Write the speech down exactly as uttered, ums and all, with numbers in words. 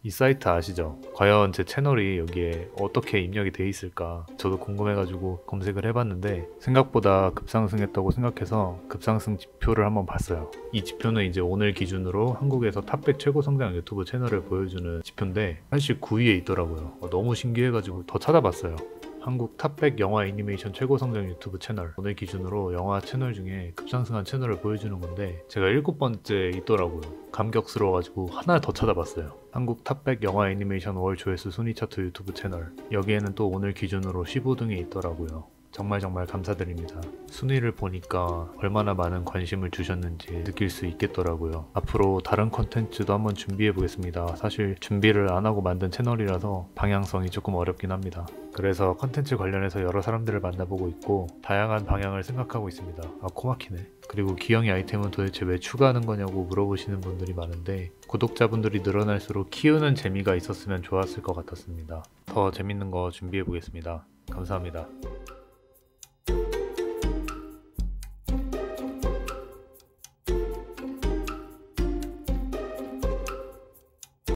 이 사이트 아시죠? 과연 제 채널이 여기에 어떻게 입력이 돼 있을까 저도 궁금해가지고 검색을 해봤는데 생각보다 급상승했다고 생각해서 급상승 지표를 한번 봤어요. 이 지표는 이제 오늘 기준으로 한국에서 탑백 최고 성장 유튜브 채널을 보여주는 지표인데 사실 구 위에 있더라고요. 너무 신기해가지고 더 찾아봤어요. 한국 탑백 영화 애니메이션 최고 성장 유튜브 채널, 오늘 기준으로 영화 채널 중에 급상승한 채널을 보여주는 건데 제가 일곱 번째에 있더라고요. 감격스러워가지고 하나 더 찾아봤어요. 한국 탑백 영화 애니메이션 월 조회수 순위 차트 유튜브 채널, 여기에는 또 오늘 기준으로 십오 등에 있더라고요. 정말 정말 감사드립니다. 순위를 보니까 얼마나 많은 관심을 주셨는지 느낄 수 있겠더라고요. 앞으로 다른 컨텐츠도 한번 준비해 보겠습니다. 사실 준비를 안 하고 만든 채널이라서 방향성이 조금 어렵긴 합니다. 그래서 컨텐츠 관련해서 여러 사람들을 만나보고 있고 다양한 방향을 생각하고 있습니다. 아, 코막히네. 그리고 기영이 아이템은 도대체 왜 추가하는 거냐고 물어보시는 분들이 많은데 구독자분들이 늘어날수록 키우는 재미가 있었으면 좋았을 것 같았습니다. 더 재밌는 거 준비해 보겠습니다. 감사합니다.